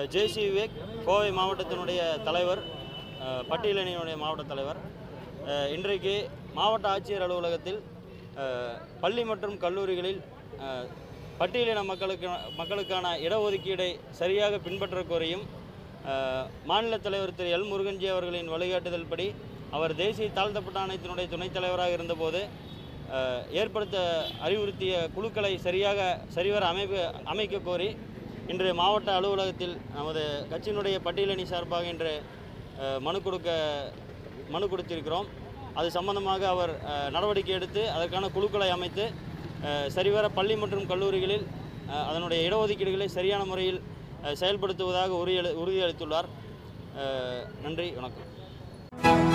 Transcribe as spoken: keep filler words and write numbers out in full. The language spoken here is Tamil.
ஜேசி விவேக் கோவை மாவட்டத்தினுடைய தலைவர், பட்டியலணியினுடைய மாவட்ட தலைவர். இன்றைக்கு மாவட்ட ஆட்சியர் அலுவலகத்தில் பள்ளி மற்றும் கல்லூரிகளில் பட்டியலின மக்களுக்கு மக்களுக்கான இடஒதுக்கீடை சரியாக பின்பற்ற கோரியும் மாநில தலைவர் திரு எல் முருகன்ஜி அவர்களின் வழிகாட்டுதல் படி அவர் தேசிய தாழ்த்தப்பட்ட ஆணையத்தினுடைய துணைத் தலைவராக இருந்தபோது ஏற்படுத்த அறிவுறுத்திய குழுக்களை சரியாக சரிவர அமைப்பு அமைக்க கோரி இன்று மாவட்ட அலுவலகத்தில் நமது கட்சியினுடைய பட்டியலணி சார்பாக இன்று மனு கொடுக்க மனு கொடுத்திருக்கிறோம். அது சம்பந்தமாக அவர் நடவடிக்கை எடுத்து அதற்கான குழுக்களை அமைத்து சரிவர பள்ளி மற்றும் கல்லூரிகளில் அதனுடைய இடஒதுக்கீடுகளை சரியான முறையில் செயல்படுத்துவதாக உறுதி உறுதியளித்துள்ளார். நன்றி, வணக்கம்.